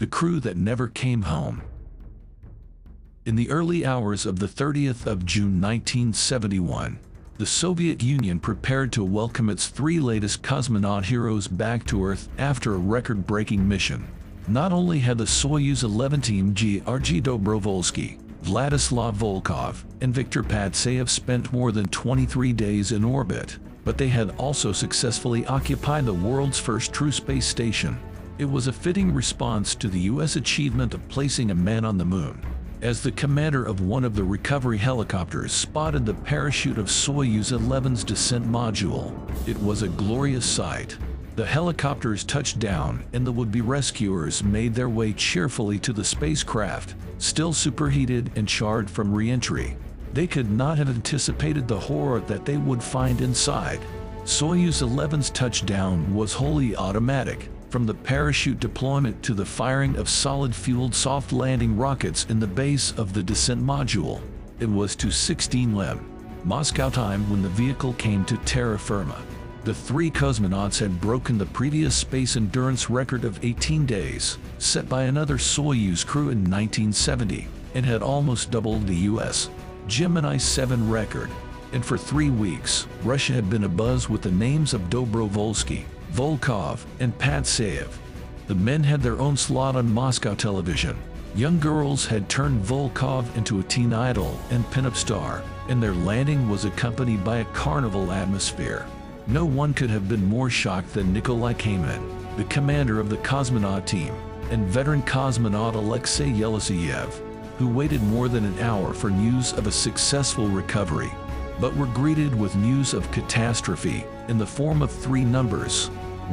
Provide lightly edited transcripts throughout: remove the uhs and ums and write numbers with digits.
the crew that never came home. In the early hours of the 30th of June 1971, the Soviet Union prepared to welcome its 3 latest cosmonaut heroes back to Earth after a record-breaking mission. Not only had the Soyuz 11 team Georgi Dobrovolski, Vladislav Volkov, and Viktor Patsayev spent more than 23 days in orbit, but they had also successfully occupied the world's first true space station. It was a fitting response to the U.S. achievement of placing a man on the moon. As the commander of one of the recovery helicopters spotted the parachute of Soyuz 11's descent module, it was a glorious sight. The helicopters touched down, and the would-be rescuers made their way cheerfully to the spacecraft, still superheated and charred from re-entry. They could not have anticipated the horror that they would find inside. Soyuz 11's touchdown was wholly automatic, from the parachute deployment to the firing of solid-fueled soft landing rockets in the base of the descent module. It was 2:16 p.m. Moscow time when the vehicle came to terra firma. The 3 cosmonauts had broken the previous space endurance record of 18 days, set by another Soyuz crew in 1970, and had almost doubled the U.S. Gemini 7 record. And for 3 weeks, Russia had been abuzz with the names of Dobrovolski, Volkov, and Patsayev. The men had their own slot on Moscow television. Young girls had turned Volkov into a teen idol and pinup star, and their landing was accompanied by a carnival atmosphere. No one could have been more shocked than Nikolai Kamenin, the commander of the cosmonaut team, and veteran cosmonaut Alexei Yeltsin, who waited more than an hour for news of a successful recovery, but were greeted with news of catastrophe in the form of 3 numbers.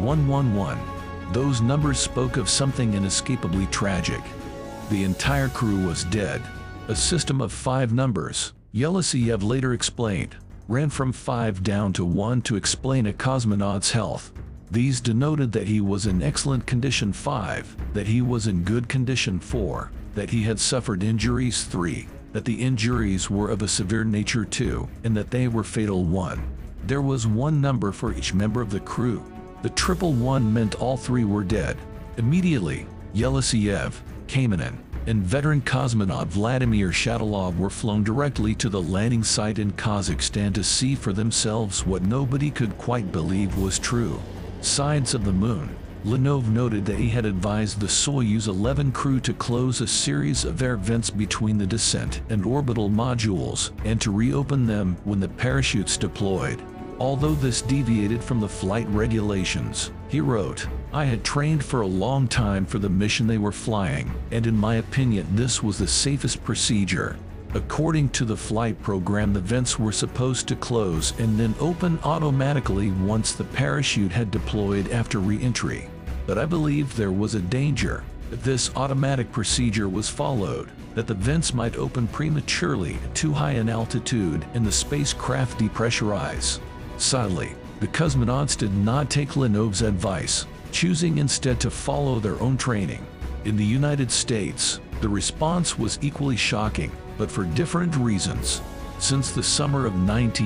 111. Those numbers spoke of something inescapably tragic. The entire crew was dead. A system of 5 numbers, Yeltsin later explained, ran from 5 down to 1 to explain a cosmonaut's health. These denoted that he was in excellent condition 5, that he was in good condition 4, that he had suffered injuries 3, that the injuries were of a severe nature 2, and that they were fatal 1. There was 1 number for each member of the crew. The 111 meant all 3 were dead. Immediately, Yeltsin, Kamenin, and veteran cosmonaut Vladimir Shatilov were flown directly to the landing site in Kazakhstan to see for themselves what nobody could quite believe was true. Sides of the moon. Leonov noted that he had advised the Soyuz 11 crew to close a series of air vents between the descent and orbital modules and to reopen them when the parachutes deployed. Although this deviated from the flight regulations, he wrote, "I had trained for a long time for the mission they were flying, and in my opinion this was the safest procedure. According to the flight program, the vents were supposed to close and then open automatically once the parachute had deployed after re-entry. But I believed there was a danger, if this automatic procedure was followed, that the vents might open prematurely at too high an altitude and the spacecraft depressurize." Sadly, the cosmonauts did not take Lenov's advice, choosing instead to follow their own training. In the United States, the response was equally shocking, but for different reasons. Since the summer of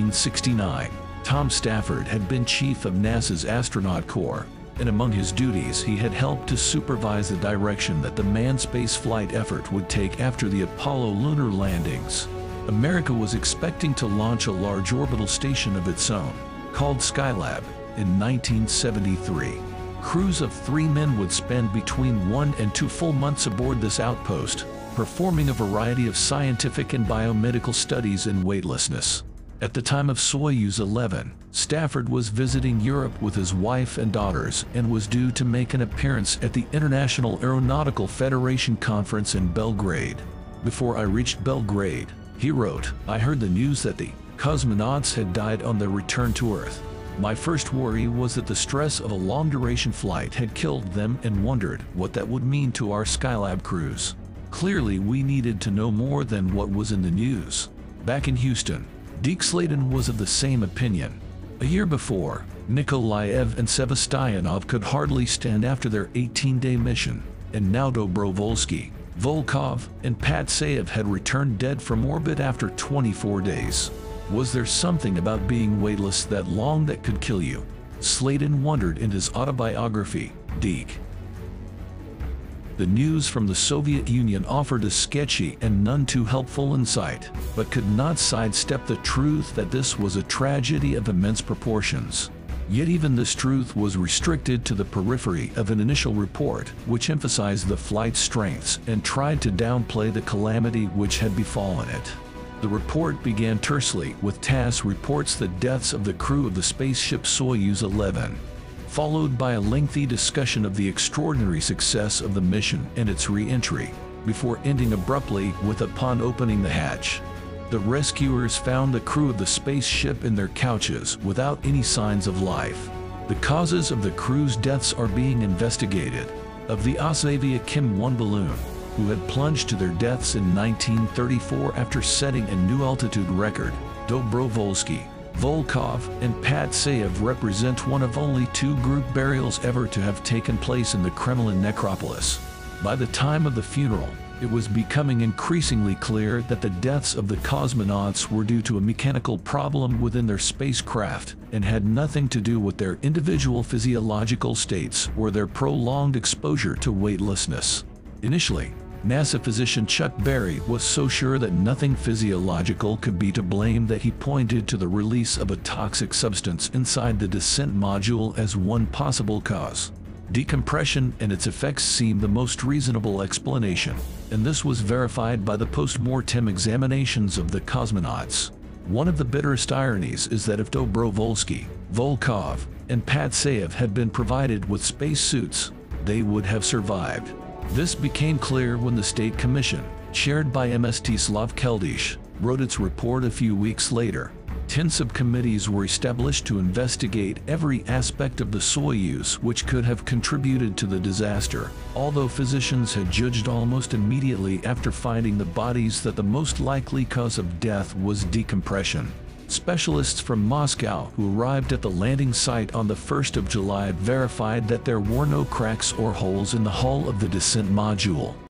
1969, Tom Stafford had been chief of NASA's astronaut corps, and among his duties he had helped to supervise the direction that the manned spaceflight effort would take after the Apollo lunar landings. America was expecting to launch a large orbital station of its own, called Skylab, in 1973. Crews of 3 men would spend between 1 and 2 full months aboard this outpost, performing a variety of scientific and biomedical studies in weightlessness. At the time of Soyuz 11, Stafford was visiting Europe with his wife and daughters and was due to make an appearance at the International Aeronautical Federation conference in Belgrade. "Before I reached Belgrade," he wrote, "I heard the news that the cosmonauts had died on their return to Earth. My first worry was that the stress of a long-duration flight had killed them and wondered what that would mean to our Skylab crews. Clearly, we needed to know more than what was in the news." Back in Houston, Deke Slayton was of the same opinion. A year before, Nikolaev and Sevastyanov could hardly stand after their 18-day mission, and now Dobrovolski, Volkov, and Patsayev had returned dead from orbit after 24 days. Was there something about being weightless that long that could kill you? Slayton wondered in his autobiography, Deke. The news from the Soviet Union offered a sketchy and none too helpful insight, but could not sidestep the truth that this was a tragedy of immense proportions. Yet even this truth was restricted to the periphery of an initial report, which emphasized the flight's strengths and tried to downplay the calamity which had befallen it. The report began tersely with TASS reports the deaths of the crew of the spaceship Soyuz 11, followed by a lengthy discussion of the extraordinary success of the mission and its re-entry, before ending abruptly with upon opening the hatch, the rescuers found the crew of the spaceship in their couches without any signs of life. The causes of the crew's deaths are being investigated. Of the Osavia Kim-1 balloon, who had plunged to their deaths in 1934 after setting a new altitude record, Dobrovolski, Volkov, and Patsayev represent one of only 2 group burials ever to have taken place in the Kremlin necropolis. By the time of the funeral, it was becoming increasingly clear that the deaths of the cosmonauts were due to a mechanical problem within their spacecraft and had nothing to do with their individual physiological states or their prolonged exposure to weightlessness. Initially, NASA physician Chuck Berry was so sure that nothing physiological could be to blame that he pointed to the release of a toxic substance inside the descent module as one possible cause. Decompression and its effects seemed the most reasonable explanation, and this was verified by the post-mortem examinations of the cosmonauts. One of the bitterest ironies is that if Dobrovolski, Volkov, and Patsayev had been provided with spacesuits, they would have survived. This became clear when the State Commission, chaired by Mstislav Keldysh, wrote its report a few weeks later. 10 subcommittees were established to investigate every aspect of the Soyuz which could have contributed to the disaster, although physicians had judged almost immediately after finding the bodies that the most likely cause of death was decompression. Specialists from Moscow who arrived at the landing site on the 1st of July verified that there were no cracks or holes in the hull of the descent module.